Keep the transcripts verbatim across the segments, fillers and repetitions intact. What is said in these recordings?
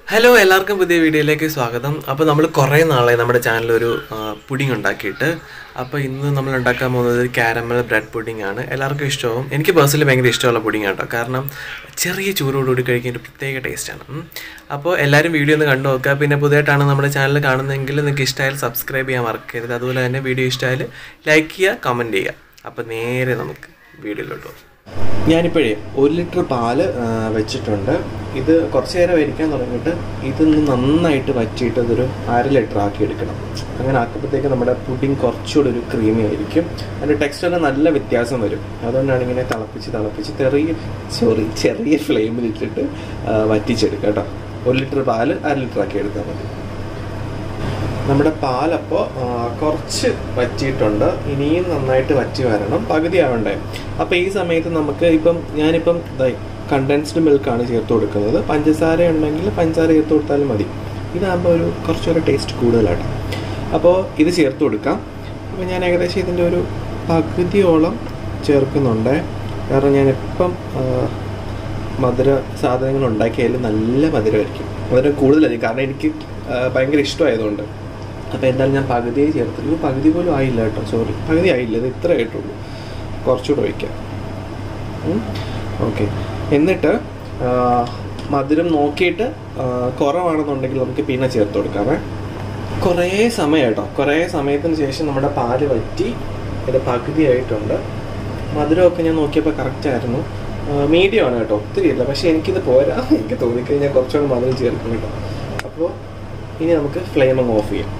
Hello, എല്ലാവർക്കും പുതിയ വീഡിയോയിലേക്ക് സ്വാഗതം. അപ്പോൾ നമ്മൾ കുറേ നാളായി നമ്മുടെ ചാനലിൽ ഒരു പുഡിംഗ് ഉണ്ടാക്കിയിട്ട്. അപ്പോൾ ഇന്ന് നമ്മൾ ഉണ്ടാക്കാൻ പോകുന്നത് കാരമൽ ബ്രെഡ് പുഡിംഗ് ആണ്. എല്ലാവർക്കും ഇഷ്ടവും. എനിക്ക് പേഴ്സണലി ഭയങ്കര ഇഷ്ടമുള്ള പുഡിംഗ് ആണ് കേട്ടോ. കാരണം ചെറിയ ചൂടോടുകൂടി കഴിക്കാൻ ഒരു പ്രത്യേക ടേസ്റ്റാണ്. അപ്പോൾ എല്ലാവരും വീഡിയോ ഒന്ന് കണ്ടു നോക്കുക. പിന്നെ പുതിയതായിട്ടാണ് നമ്മുടെ ചാനൽ കാണുന്നതെങ്കിൽ നിങ്ങൾക്ക് ഇഷ്ടമായാൽ സബ്സ്ക്രൈബ് ചെയ്യാൻ മറക്കരുത്. അതുപോലെ തന്നെ വീഡിയോ ഇഷ്ടമായാൽ ലൈക്ക് ചെയ്യുക, കമൻറ്റ് ചെയ്യുക. അപ്പോൾ നേരെ നമുക്ക് വീഡിയോയിലോട്ട് പോകാം. ഞാനിപ്പോഴേ ഒരു ലിറ്റർ പാല് വെച്ചിട്ടുണ്ട്. ഇത് കുറച്ച് നേരം വരിക്കാൻ തുടങ്ങിയിട്ട് ഇതൊന്ന് നന്നായിട്ട് വറ്റിയിട്ട് അതൊരു അര ലിറ്റർ ആക്കി എടുക്കണം. അങ്ങനെ ആക്കുമ്പോഴത്തേക്ക് നമ്മുടെ പുഡിംഗ് കുറച്ചുകൂടി ഒരു ക്രീമി ആയിരിക്കും. അതിൻ്റെ ടെക്സ്ചറിന് നല്ല വ്യത്യാസം വരും. അതുകൊണ്ടാണ് ഇങ്ങനെ തിളപ്പിച്ച് തിളപ്പിച്ച് ചെറിയ സോറി ചെറിയ ഫ്ലെയിമിലിട്ടിട്ട് വറ്റിച്ചെടുക്കുക കേട്ടോ. ഒരു ലിറ്റർ പാല് അര ലിറ്റർ ആക്കി എടുത്താൽ മതി. നമ്മുടെ പാലപ്പോൾ കുറച്ച് വറ്റിയിട്ടുണ്ട്. ഇനിയും നന്നായിട്ട് വറ്റി വരണം, പകുതി ആവണ്ടേ. അപ്പോൾ ഈ സമയത്ത് നമുക്ക് ഇപ്പം ഞാനിപ്പം കണ്ടൻസ്ഡ് മിൽക്കാണ് ചേർത്ത് കൊടുക്കുന്നത്. പഞ്ചസാര ഉണ്ടെങ്കിൽ പഞ്ചസാര ചേർത്ത് കൊടുത്താലും മതി. ഇതാകുമ്പോൾ ഒരു കുറച്ചൊരു ടേസ്റ്റ് കൂടുതലായിട്ട്. അപ്പോൾ ഇത് ചേർത്ത് കൊടുക്കാം. അപ്പോൾ ഞാൻ ഏകദേശം ഇതിൻ്റെ ഒരു പകുതിയോളം ചേർക്കുന്നുണ്ട്. കാരണം ഞാനിപ്പം മധുര സാധനങ്ങൾ ഉണ്ടാക്കിയാലും നല്ല മധുരമായിരിക്കും, മധുരം കൂടുതലായിരിക്കും. കാരണം എനിക്ക് ഭയങ്കര ഇഷ്ടമായതുകൊണ്ട്. അപ്പോൾ എന്തായാലും ഞാൻ പകുതിയെ ചേർത്തിട്ട് പകുതി പോലും ആയില്ല കേട്ടോ, സോറി പകുതി ആയില്ല, ഇത് ഇത്ര ആയിട്ടുള്ളൂ. കുറച്ചുകൂടെ ഒഴിക്കാം. ഓക്കെ, എന്നിട്ട് മധുരം നോക്കിയിട്ട് കുറവാണെന്നുണ്ടെങ്കിൽ നമുക്ക് പിന്നെ ചേർത്ത് കൊടുക്കാമേ. കുറേ സമയം കേട്ടോ, കുറേ സമയത്തിന് ശേഷം നമ്മുടെ പാല് വറ്റി ഇത് പകുതി ആയിട്ടുണ്ട്. മധുരമൊക്കെ ഞാൻ നോക്കിയപ്പോൾ കറക്റ്റായിരുന്നു. മീഡിയം ആണ് കേട്ടോ, ഒത്തിരി ഇല്ല. പക്ഷേ എനിക്കിത് പോരാ, എനിക്ക് തോന്നിക്കഴിഞ്ഞാൽ കുറച്ചുകൂടെ മധുരം ചേർക്കും കേട്ടോ. അപ്പോൾ ഇനി നമുക്ക് ഫ്ലെയിം അങ്ങ് ഓഫ് ചെയ്യാം.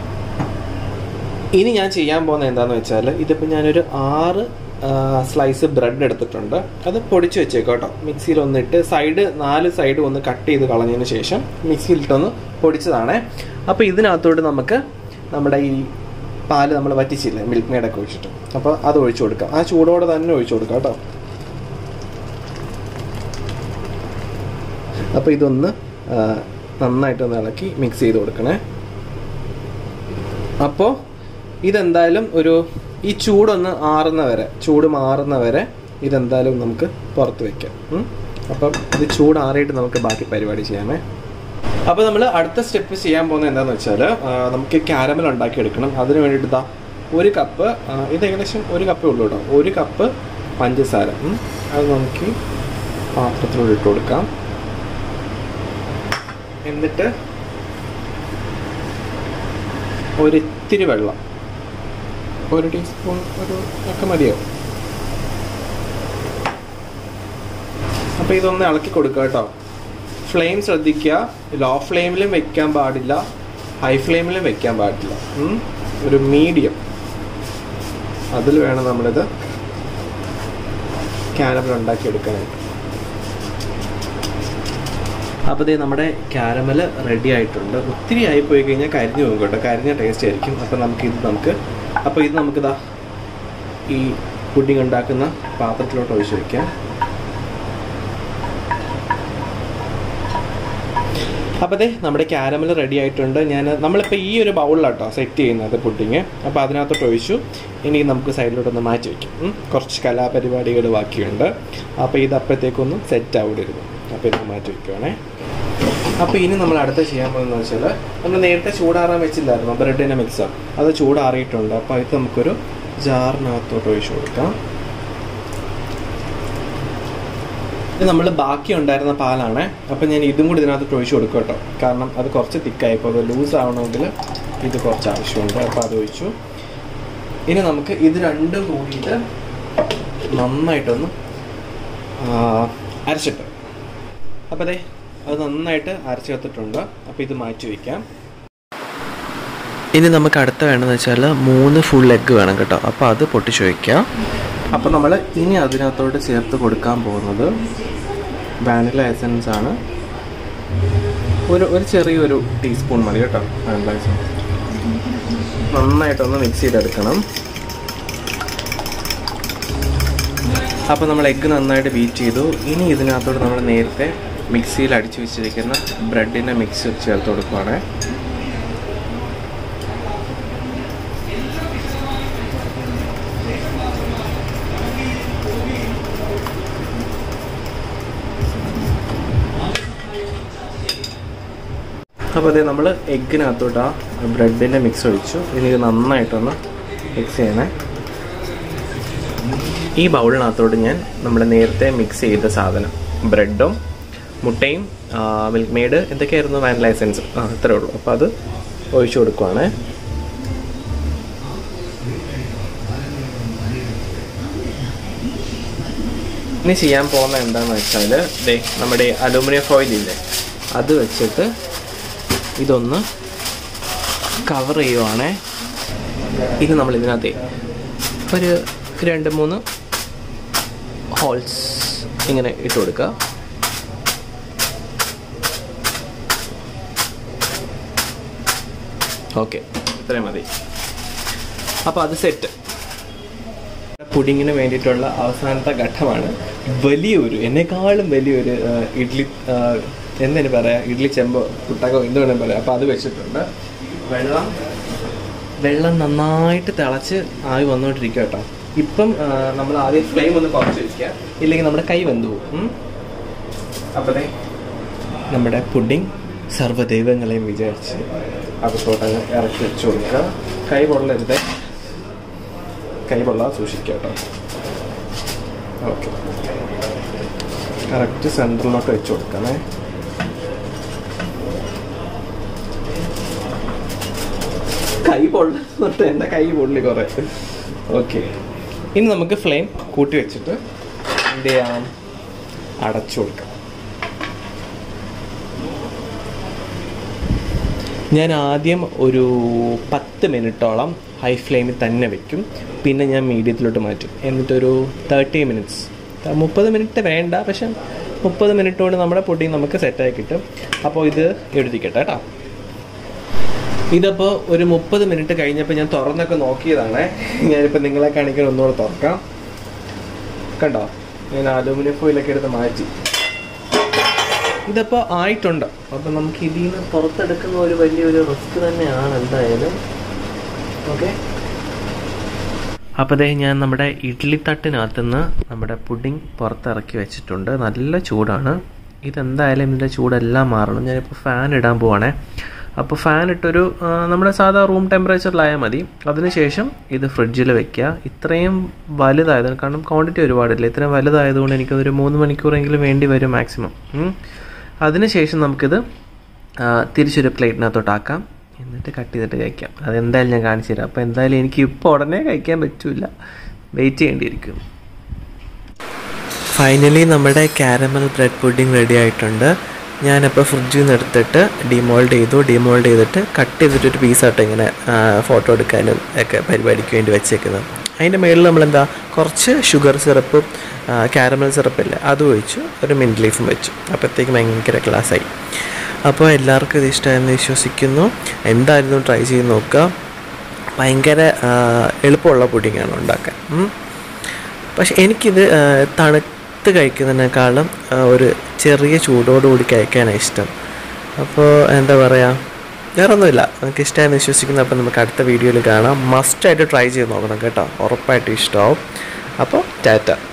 ഇനി ഞാൻ ചെയ്യാൻ പോകുന്നത് എന്താണെന്ന് വെച്ചാൽ, ഇതിപ്പോൾ ഞാനൊരു ആറ് സ്ലൈസ് ബ്രെഡ് എടുത്തിട്ടുണ്ട്. അത് പൊടിച്ച് വെച്ചേക്കാം കേട്ടോ. മിക്സിയിൽ ഒന്നിട്ട് സൈഡ് നാല് സൈഡ് ഒന്ന് കട്ട് ചെയ്ത് കളഞ്ഞതിന് ശേഷം മിക്സിയിലിട്ടൊന്ന് പൊടിച്ചതാണേ. അപ്പോൾ ഇതിനകത്തോട്ട് നമുക്ക് നമ്മുടെ ഈ പാല് നമ്മൾ വറ്റിച്ചില്ലേ, മിൽക്ക് മെയ്ഡൊക്കെ ഒഴിച്ചിട്ട്, അപ്പോൾ അത് ഒഴിച്ചു കൊടുക്കാം. ആ ചൂടോടെ തന്നെ ഒഴിച്ചു കൊടുക്കാം കേട്ടോ. അപ്പോൾ ഇതൊന്ന് നന്നായിട്ടൊന്ന് ഇളക്കി മിക്സ് ചെയ്ത് കൊടുക്കണേ. അപ്പോൾ ഇതെന്തായാലും ഒരു ഈ ചൂടൊന്ന് ആറുന്ന വരെ, ചൂട് മാറുന്ന വരെ ഇതെന്തായാലും നമുക്ക് പുറത്ത് വയ്ക്കാം. അപ്പം ഇത് ചൂടാറിയിട്ട് നമുക്ക് ബാക്കി പരിപാടി ചെയ്യാമേ. അപ്പോൾ നമ്മൾ അടുത്ത സ്റ്റെപ്പ് ചെയ്യാൻ പോകുന്നത് എന്താണെന്ന് വെച്ചാൽ, നമുക്ക് കാരമൽ ഉണ്ടാക്കിയെടുക്കണം. അതിന് വേണ്ടിയിട്ട് ഇതാ ഒരു കപ്പ്, ഇത് ഏകദേശം ഒരു കപ്പേ ഉള്ളൂ കേട്ടോ, ഒരു കപ്പ് പഞ്ചസാര. അത് നമുക്ക് പാത്രത്തിലൂടെ ഇട്ട് കൊടുക്കാം. എന്നിട്ട് ഒരിത്തിരി വെള്ളം, ഒരു ടീസ്പൂൺ ഒരു ഒക്കെ മതിയാവും. അപ്പോൾ ഇതൊന്ന് ഇളക്കി കൊടുക്കുക കേട്ടോ. ഫ്ലെയിം ശ്രദ്ധിക്കുക, ലോ ഫ്ലെയിമിലും വെക്കാൻ പാടില്ല, ഹൈ ഫ്ലെയിമിലും വെക്കാൻ പാടില്ല. ഒരു മീഡിയം അതിൽ വേണം നമ്മളിത് കാരമൽ ഉണ്ടാക്കിയെടുക്കാനായിട്ട്. അപ്പോൾ ഇത് നമ്മുടെ കാരമൽ റെഡി ആയിട്ടുണ്ട്. ഒത്തിരി ആയിപ്പോയി കഴിഞ്ഞാൽ കരിഞ്ഞു പോകും കേട്ടോ, കരിഞ്ഞ ടേസ്റ്റ് ആയിരിക്കും. അപ്പോൾ നമുക്കിത് നമുക്ക് അപ്പോൾ ഇത് നമുക്കിതാ ഈ പുഡിംഗ് ഉണ്ടാക്കുന്ന പാത്രത്തിലോട്ട് ഒഴിച്ച് വയ്ക്കാം. അപ്പോൾ അതെ നമ്മുടെ കാരമൽ റെഡി ആയിട്ടുണ്ട്. ഞാൻ നമ്മളിപ്പോൾ ഈ ഒരു ബൗളിലാട്ടോ സെറ്റ് ചെയ്യുന്നത് പുഡിങ്. അപ്പോൾ അതിനകത്തോട്ട് ഒഴിച്ചു. ഇനി നമുക്ക് സൈഡിലോട്ടൊന്ന് മാറ്റി വയ്ക്കും. കുറച്ച് കലാപരിപാടികൾ ബാക്കിയുണ്ട്. അപ്പോൾ ഇത് അപ്പോഴത്തേക്കൊന്നും സെറ്റ് ആവിടരുത്. അപ്പോൾ ഇത് മാറ്റി വയ്ക്കുവാണേ. അപ്പോൾ ഇനി നമ്മൾ അടുത്ത ചെയ്യാൻ പോകുന്നത് വെച്ചാൽ, നമ്മൾ നേരത്തെ ചൂടാറാൻ വെച്ചില്ലായിരുന്നു ബ്രെഡിൻ്റെ മിക്സർ, അത് ചൂടാറിയിട്ടുണ്ട്. അപ്പോൾ ഇത് നമുക്കൊരു ജാറിനകത്തോട്ട് ഒഴിച്ചു കൊടുക്കാം. ഇത് നമ്മൾ ബാക്കി ഉണ്ടായിരുന്ന പാലാണ്. അപ്പോൾ ഞാൻ ഇതും കൂടി ഇതിനകത്തോട്ട് ഒഴിച്ചു കൊടുക്കും കേട്ടോ. കാരണം അത് കുറച്ച് തിക്കായിപ്പോൾ അത് ലൂസ് ആവണമെങ്കിൽ ഇത് കുറച്ച് ആവശ്യമുണ്ട്. അപ്പോൾ അത് ഒഴിച്ചു. ഇനി നമുക്ക് ഇത് രണ്ടും കൂടിയിട്ട് നന്നായിട്ടൊന്ന് അരച്ചിട്ട്, അപ്പോൾ അതെ അത് നന്നായിട്ട് അരച്ചെടുത്തിട്ടുണ്ട്. അപ്പോൾ ഇത് മാറ്റി വയ്ക്കാം. ഇനി നമുക്ക് അടുത്ത വേണമെന്ന് വെച്ചാൽ മൂന്ന് ഫുൾ എഗ്ഗ് വേണം കേട്ടോ. അപ്പോൾ അത് പൊട്ടിച്ച് വയ്ക്കാം. അപ്പോൾ നമ്മൾ ഇനി അതിനകത്തോട്ട് ചേർത്ത് കൊടുക്കാൻ പോകുന്നത് വാനില എസൻസ് ആണ്. ഒരു ഒരു ചെറിയൊരു ടീസ്പൂൺ മതി കേട്ടോ വാനില എസൻസ്. നന്നായിട്ടൊന്ന് മിക്സ് ചെയ്തെടുക്കണം. അപ്പോൾ നമ്മൾ എഗ്ഗ് നന്നായിട്ട് ബീറ്റ് ചെയ്തു. ഇനി ഇതിനകത്തോട്ട് നമ്മൾ നേരത്തെ മിക്സിയിൽ അടിച്ചു വെച്ചിരിക്കുന്ന ബ്രെഡിൻ്റെ മിക്സ് ചേർത്ത് കൊടുക്കുകയാണ്. അപ്പോൾ അതേ നമ്മൾ എഗ്ഗിനകത്തോട്ട് ആ ബ്രെഡിൻ്റെ മിക്സ് ഒഴിച്ചു. ഇനി ഇത് നന്നായിട്ടൊന്ന് മിക്സ് ചെയ്യണേ. ഈ ബൗളിനകത്തോട്ട് ഞാൻ നമ്മുടെ നേരത്തെ മിക്സ് ചെയ്ത സാധനം, ബ്രെഡും മുട്ടയും മിൽക്ക് മെയ്ഡ് എന്തൊക്കെയായിരുന്നു, വാനില എസൻസ്, ആ ഇത്രയേ ഉള്ളൂ. അപ്പോൾ അത് ഒഴിച്ചു കൊടുക്കുവാണ്. ഇനി ചെയ്യാൻ പോകുന്നത് എന്താണെന്ന് വെച്ചാൽ ദേ നമ്മുടെ അലൂമിനിയം ഫോയിലില്ലേ അത് വെച്ചിട്ട് ഇതൊന്ന് കവർ ചെയ്യുവാണേ. ഇത് നമ്മൾ ഇതിനകത്ത് ഒരു രണ്ട് മൂന്ന് ഹോൾസ് ഇങ്ങനെ ഇട്ട് കൊടുക്കുക. ഓക്കെ, ഇത്രയും മതി. അപ്പോൾ അത് സെറ്റ്. പുഡിങ്ങിന് വേണ്ടിയിട്ടുള്ള അവസാനത്തെ ഘട്ടമാണ്. വലിയൊരു എന്നെക്കാളും വലിയൊരു ഇഡ്ഡലി, എന്തിനു പറയാം, ഇഡ്ഡലി ചെമ്പോ കുട്ടകോ എന്ത് വേണമെങ്കിൽ പറയാം. അപ്പോൾ അത് വെച്ചിട്ടുണ്ട്. വെള്ളം വെള്ളം നന്നായിട്ട് തിളച്ച് ആവി വന്നുകൊണ്ടിരിക്കുക കേട്ടോ. ഇപ്പം നമ്മൾ ആദ്യം ഫ്ലെയിം ഒന്ന് കുറച്ച് വയ്ക്കുക, ഇല്ലെങ്കിൽ നമ്മുടെ കൈ വെന്ത് പോകും. അപ്പോഴേ നമ്മുടെ പുഡിങ് സർവ്വദൈവങ്ങളെയും വിചാരിച്ച് അകത്തോട്ടങ്ങ് ഇറക്കി വെച്ച് കൊടുക്കുക. കൈ പൊള്ളരുത്, കൈ പൊള്ളാതെ സൂക്ഷിക്കുക കേട്ടോ. ഓക്കെ, കറക്റ്റ് സെൻറ്ററിലോട്ട് വെച്ച് കൊടുക്കണേ. കൈ പൊള്ളിട്ട് എൻ്റെ കൈ പൊള്ളി കുറേ. ഓക്കെ, ഇനി നമുക്ക് ഫ്ലെയിം കൂട്ടി വെച്ചിട്ട് എന്ത് ചെയ്യാം, അടച്ചു കൊടുക്കാം. ഞാൻ ആദ്യം ഒരു പത്ത് മിനിറ്റോളം ഹൈ ഫ്ലെയിമിൽ തന്നെ വെക്കും, പിന്നെ ഞാൻ മീഡിയത്തിലോട്ട് മാറ്റും. എന്നിട്ടൊരു തേർട്ടി മിനിറ്റ്സ്, മുപ്പത് മിനിറ്റ് വേണ്ട, പക്ഷെ മുപ്പത് മിനിറ്റ് കൊണ്ട് നമ്മുടെ പുഡിങ് നമുക്ക് സെറ്റായി കിട്ടും. അപ്പോൾ ഇത് എഴുതിക്കട്ടെ കേട്ടോ. ഇതിപ്പോൾ ഒരു മുപ്പത് മിനിറ്റ് കഴിഞ്ഞപ്പോൾ ഞാൻ തുറന്നൊക്കെ നോക്കിയതാണ്. ഞാനിപ്പോൾ നിങ്ങളെ കാണിക്കാൻ ഒന്നുകൂടെ തുറക്കാം. കണ്ടോ, ഞാൻ അലൂമിനിയം ഫോയിലൊക്കെ എടുത്ത് മാറ്റി. ഇതിപ്പോൾ ആയിട്ടുണ്ട്. അപ്പം നമുക്ക് ഇതിൽ നിന്ന് പുറത്തെടുക്കുന്ന ഒരു വലിയൊരു റിസ്ക് തന്നെയാണ് എന്തായാലും. ഓക്കെ, അപ്പോൾ അതേ ഞാൻ നമ്മുടെ ഇഡ്ഡലി തട്ടിനകത്തുനിന്ന് നമ്മുടെ പുഡിങ് പുറത്തിറക്കി വെച്ചിട്ടുണ്ട്. നല്ല ചൂടാണ്. ഇതെന്തായാലും ഇതിൻ്റെ ചൂടെല്ലാം മാറണം. ഞാനിപ്പോൾ ഫാൻ ഇടാൻ പോവാണേ. അപ്പോൾ ഫാൻ ഇട്ടൊരു നമ്മുടെ സാധാ റൂം ടെമ്പറേച്ചറിലായാൽ മതി. അതിനുശേഷം ഇത് ഫ്രിഡ്ജിൽ വെക്കുക. ഇത്രയും വലുതായത് കാരണം ക്വാണ്ടിറ്റി ഒരുപാടില്ല, ഇത്രയും വലുതായതുകൊണ്ട് എനിക്കതൊരു മൂന്ന് മണിക്കൂറെങ്കിലും വേണ്ടി വരും മാക്സിമം. അതിനുശേഷം നമുക്കിത് തിരിച്ചൊരു പ്ലേറ്റിനകത്തോട്ടാക്കാം, എന്നിട്ട് കട്ട് ചെയ്തിട്ട് കഴിക്കാം. അതെന്തായാലും ഞാൻ കാണിച്ചു തരാം. അപ്പോൾ എന്തായാലും എനിക്ക് ഇപ്പോൾ ഉടനെ കഴിക്കാൻ പറ്റില്ല, വെയിറ്റ് ചെയ്യേണ്ടിയിരിക്കും. ഫൈനലി നമ്മുടെ കാരമൽ ബ്രെഡ് പുഡിംഗ് റെഡി ആയിട്ടുണ്ട്. ഞാനപ്പോൾ ഫ്രിഡ്ജിൽ നിന്ന് എടുത്തിട്ട് ഡിമോൾഡ് ചെയ്തു. ഡിമോൾഡ് ചെയ്തിട്ട് കട്ട് ചെയ്തിട്ടൊരു പീസായിട്ട് ഇങ്ങനെ ഫോട്ടോ എടുക്കാനും ഒക്കെ പരിപാടിക്ക് വേണ്ടി വെച്ചേക്കുന്നത്. അതിൻ്റെ മുകളിൽ നമ്മളെന്താ കുറച്ച് ഷുഗർ സിറപ്പും കാരമൽ സിറപ്പില്ല അതും ഒഴിച്ചു, ഒരു മിൻറ്റ് ലീഫും വെച്ചു. അപ്പോഴത്തേക്കും ഭയങ്കര ക്ലാസ്സായി. അപ്പോൾ എല്ലാവർക്കും ഇത് ഇഷ്ടമായെന്ന് വിശ്വസിക്കുന്നു. എന്തായിരുന്നു ട്രൈ ചെയ്ത് നോക്കുക. ഭയങ്കര എളുപ്പമുള്ള പുഡിങ്ങാണ് ഉണ്ടാക്കാൻ. പക്ഷെ എനിക്കിത് തണുത്ത് കഴിക്കുന്നതിനേക്കാളും ഒരു ചെറിയ ചൂടോടുകൂടി കഴിക്കാനാണ് ഇഷ്ടം. അപ്പോൾ എന്താ പറയുക, വേറെ ഒന്നുമില്ല. നമുക്ക് ഇഷ്ടമായെന്ന് വിശ്വസിക്കുന്നു. അപ്പോൾ നമുക്ക് അടുത്ത വീഡിയോയിൽ കാണാം. മസ്റ്റായിട്ട് ട്രൈ ചെയ്ത് നോക്കണം കേട്ടോ, ഉറപ്പായിട്ടും ഇഷ്ടമാവും. അപ്പോൾ ടാറ്റ.